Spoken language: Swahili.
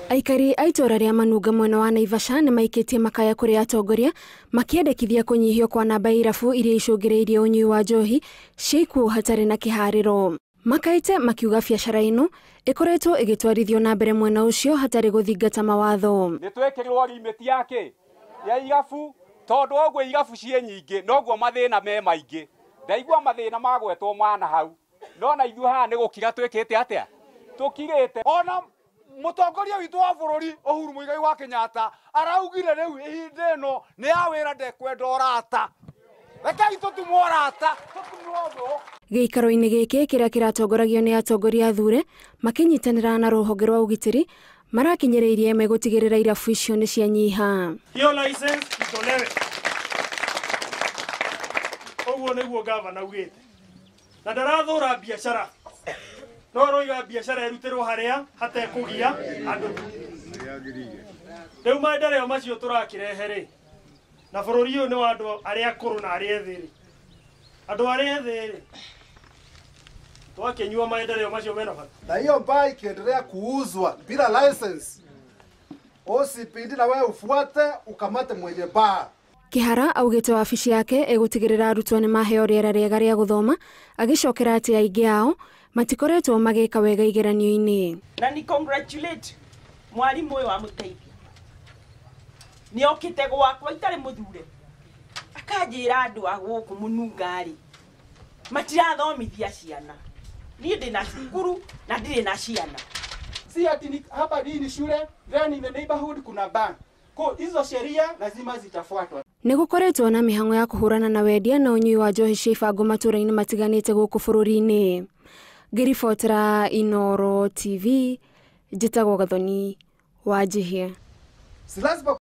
Aikari a itora ria Manunga mwena wa Naivasha nĩ maikitie makaya kuri atongoria makiendekithia kunyihio kwa namba irabu iria icũngĩrĩirie ũnyui wa njohi ciikuo hatarĩ na kĩharĩro. Makaite makiuga biacara ĩno ĩkoretwo ĩgĩtwarithio na mbere mwena ũcio hatarĩ gũthingata mawatho. Nĩ twĩkĩrĩrwo limit yake ya irabu tondu ogwo irabu cie nyingĩ noguo mathĩna me maingĩ. Ndaigua mathĩna magwetwo mana hau no na ithuĩ haha nĩ gũkiga twĩkĩte atĩa tũkigĩte. Ona mutongoria witu wa bururi Uhuru Muigai wa Kenyatta araugire riu ihinda ino ni ya wira ndekwenda orata rekai tutumorata tutumwogo. Gĩikaro-inĩ gĩkĩ kĩrĩa kĩratongoragio nĩ atongoria athure makinyitanĩra na rũhonge rwa ũgitĩri marakinyĩrĩirie megũtigĩrĩra irabu icio nĩ cianyiha. Hiyo license itolewe. Ũguo nĩguo gavana augĩte. Na ndarathũra biacara. No roiga biacara irutirwo haria hatekũgia andũ. Rĩu maendeleo macio tũrakirehe rĩ na bũrũri ũyũ nĩ wa andũ arĩa akũrũ na arĩa ethĩ. Andũ arĩa ethĩ twakenyua maendeleo macio mena bata. Na hiyo mbaa ikiendelea kuuzwa bila license OCPD na wewe ufuate ukamate mwenye baa. Kihara augĩte wabici yake ĩgũtigĩrĩra arutwo nĩ maheo rĩera rĩega rĩa gũthoma agĩcokera atĩ aingĩ ao matikoretwo magĩka wega igeranio-inĩ. Na ni congratulate mwarimu ũyũ wa mũteithia nĩ okĩte gwakwa itarĩ mũthure akanjĩra andũ a gũkũ Mũnunga-rĩ matirathomithia ciana. Niĩ ndĩna cukuru na ndirĩ na ciana. Si ati hapa ni shule, then in the neighborhood kuna bank. Kwa hizo sheria lazima zitafuatwa. Nĩ gũkoretwo na mĩhang'o ya kũhũrana na wendia na ũnyui wa njohi cia ibango matũũra-inĩ matiganĩte gũkũ bũrũri-inĩ. Ngĩribotera Inooro TV, njĩtagwo Gathoni Wanjihia.